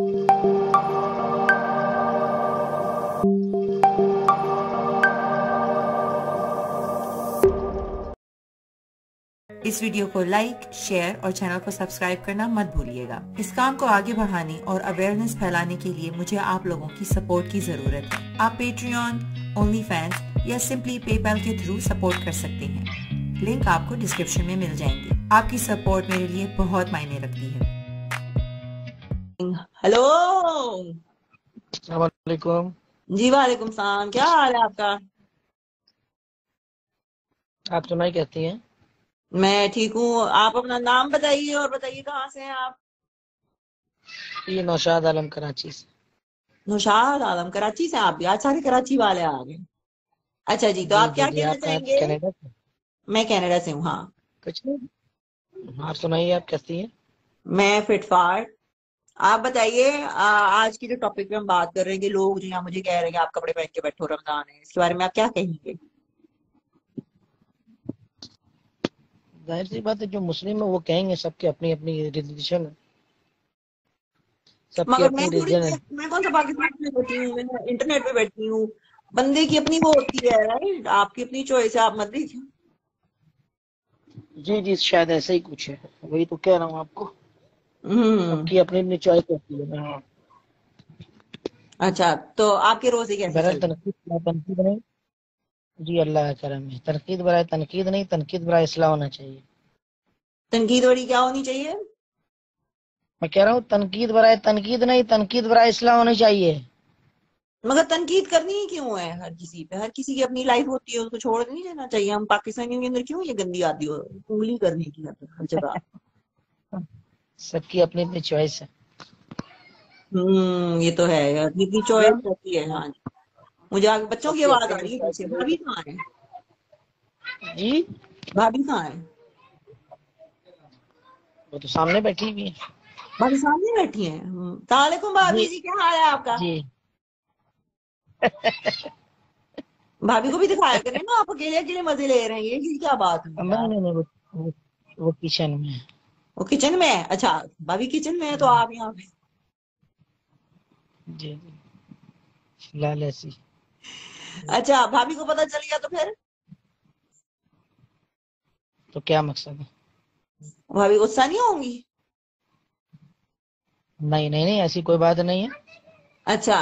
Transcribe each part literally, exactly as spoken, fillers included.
इस वीडियो को like, share और चैनल को सब्सक्राइब करना मत भूलिएगा। इस काम को आगे बढ़ाने और अवेयरनेस फैलाने के लिए मुझे आप लोगों की सपोर्ट की जरूरत है। आप पेट्रियन, ओनली फैंस या सिंपली पेपैल के थ्रू सपोर्ट कर सकते हैं। लिंक आपको डिस्क्रिप्शन में मिल जाएंगे। आपकी सपोर्ट मेरे लिए बहुत मायने रखती है। हेलो, अस्सलाम वालेकुम। जी वालेकुम सलाम। क्या हाल है आपका? आप सुनाई कहती हैं? मैं ठीक हूँ। आप अपना नाम बताइए और बताइए कहाँ से हैं आप? ये नौशाद आलम कराची से। नौशाद आलम कराची से? आप भी आज सारे कराची वाले आ गए। अच्छा जी, तो जी आप जी क्या जी। कहना आप कहाँ चाहेंगे? कनाडा से? मैं कनाडा से हूँ। हाँ, कुछ नहीं। आप सुनाइए, आप कैसी हैं? मैं फिटफाट। आप बताइए, आ, आज की जो टॉपिक पे हम बात कर रहे हैं कि लोग जो यहाँ मुझे कह रहे हैं कि आप कपड़े पहन के बैठो, रमजान है, इसके बारे में आप क्या कहेंगे? जाहिर सी बात है, जो मुस्लिम है वो कहेंगे, सबकी अपनी अपनी रिलीजन है, सबकी मगर मैं अपनी थोड़ी रिलीजन है। मैं कौन सा पाकिस्तान में बैठी हूँ, मैं इंटरनेट पे बैठी हूँ। बंदे की अपनी वो होती है, राइट? आपकी अपनी चॉइस है, आप मत दीजिए। जी जी, शायद ऐसा ही कुछ है, वही तो कह रहा हूँ आपको। हम्म। सबकी अपनी अपनी चॉइस होती है। हाँ। अच्छा, तो आपके रोजे कैसे बहरहाल चल रहे हैं? तनकीद तनकीद नहीं। जी, अल्लाह का करम है। तनकीद बराए तनकीद नहीं, तनकीद बराए इस्लाह होना चाहिए। तनकीद बड़ी क्या होनी चाहिए? मैं कह रहा हूँ तनकीद बराए तनकीद नहीं, तनकीद बराए इस्लाह होनी चाहिए। मगर तनकीद करनी ही क्यों है? हर किसी पे, हर किसी की अपनी लाइफ होती है, उसको छोड़ नहीं देना चाहिए। हम पाकिस्तानियों के अंदर क्यों ये गंदी आती हो उंगली करने की हर हर जगह? सबकी अपनी अपनी चॉइस है। हम्म, ये तो है यार, अपनी चॉइस होती है। हाँ जी। मुझे आगे बच्चों की सबकी आवाज अपनी आ अपनी रही है चॉइस पीछे। भाभी है। कहाँ है? जी, भाभी कहाँ है? वो तो सामने बैठी हुई है। भाभी सामने बैठी है। हम्म, सलामुअलैकुम भाभी जी जी, क्या हाल है आपका? जी। भाभी को भी दिखाया करें ना, आप अकेले अकेले मजे ले रहे हैं, ये क्या बात हुई नहीं यार? नहीं नहीं, वो वो, वो किचन में है। वो किचन में है? अच्छा, भाभी किचन में है तो आप यहाँ पे। जी जी, फिलहाल ऐसी। अच्छा, भाभी को पता चल गया तो फिर? तो क्या मकसद है? भाभी गुस्सा नहीं होंगी? नहीं नहीं नहीं, ऐसी कोई बात नहीं है। अच्छा,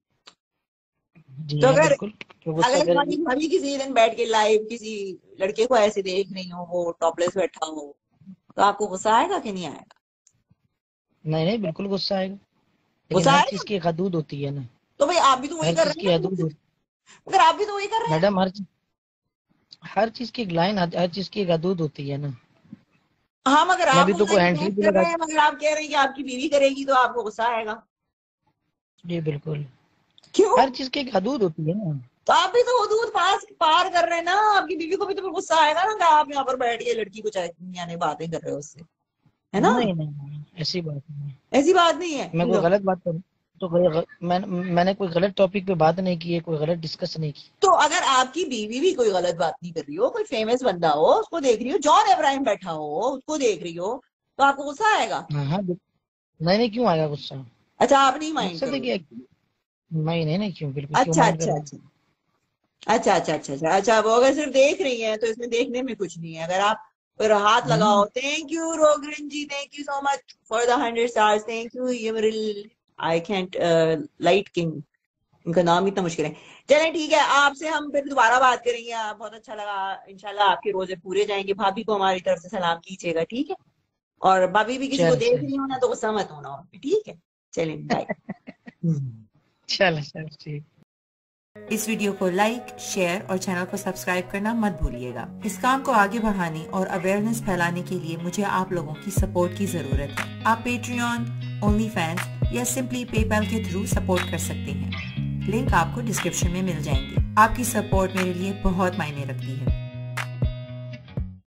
जी तो हाँ, अगर बिल्कुल। क्यों गुस्सा अगर भाभी करेगी? भाभी किसी दिन बैठ के लाइव किसी लड़के को ऐसे देख रही हो, वो टॉपलेस बैठा हो, तो आपको गुस्सा आएगा कि नहीं आएगा? नहीं नहीं, बिल्कुल गुस्सा आएगा, लेकिन गुस्सा हर चीज आएगा? की एक हदूद होती है ना। तो भाई आप भी तो वही हर कर चीज रहे की हैं हदूद ना। होती। मगर आप भी तो वही कर रहे हैं। मैडम, हर चीज हर चीज की एक लाइन, हर चीज की एक हदूद होती है ना। हाँ, मगर मैं आप भी वो तो कोई लाइन एंट्री क्रॉस भी कर लगा। रहे हैं, मगर आप कह रहे हैं कि आपकी बीवी करेगी तो आपको गुस्सा आएगा। जी बिल्कुल। क्यों? हर चीज की एक हदूद होती है ना। तो आप भी तो हदूद पास पार कर रहे हैं ना। आपकी बीवी को भी तो फिर गुस्सा आएगा ना कि आप यहाँ पर बैठ के लड़की को चाहे यानी बातें कर रहे हो उससे, है ना? नहीं नहीं नहीं, ऐसी बात नहीं। ऐसी बात नहीं है। मैं कोई लो, गलत बात करूँ तो कोई गल, मैं, मैंने कोई गलत टॉपिक पे बात नहीं की है, कोई गलत डिस्कस नहीं की। तो अगर आपकी बीवी भी कोई गलत बात नहीं कर रही हो, कोई फेमस बंदा हो उसको देख रही हो, जॉन इब्राहिम बैठा हो उसको देख रही हो, तो आपको गुस्सा आएगा? हाँ हाँ, बिल- नहीं नहीं, क्यों आएगा गुस्सा? अच्छा, आप नहीं माइंड मकसद है कि करोगे? नहीं नहीं नहीं, क्यों, बिल्कुल क्यों अच्छा माइंड अच्छा करूंगा। अच्छा अच्छा अच्छा अच्छा अच्छा अच्छा, वो अगर सिर्फ देख रही हैं तो इसमें देखने में कुछ नहीं है। अगर आप फिर हाथ लगाओ, हम्म, थैंक यू रोगरन ji, thank you so much for the hundred stars, thank you यमरिल, आई कैंट, लाइट किंग, इनका नाम इतना मुश्किल है। चलें ठीक है, आपसे हम फिर दोबारा बात करेंगे। आप बहुत अच्छा लगा। इंशाल्लाह आपके रोजे पूरे जाएंगे। भाभी को हमारी तरफ से सलाम कीजिएगा, ठीक है? और भाभी भी किसी को चल देख चल रही हो ना तो गुस्सा मत होना उन पे, ठीक है? चलें, बाय। चल चल, ठीक। इस वीडियो को लाइक, शेयर और चैनल को सब्सक्राइब करना मत भूलिएगा। इस काम को आगे बढ़ाने और अवेयरनेस फैलाने के लिए मुझे आप लोगों की सपोर्ट की जरूरत है। आप पेट्रियन, ओनली फैंस या सिंपली पेपैल के थ्रू सपोर्ट कर सकते हैं। लिंक आपको डिस्क्रिप्शन में मिल जाएंगे। आपकी सपोर्ट मेरे लिए बहुत मायने रखती है।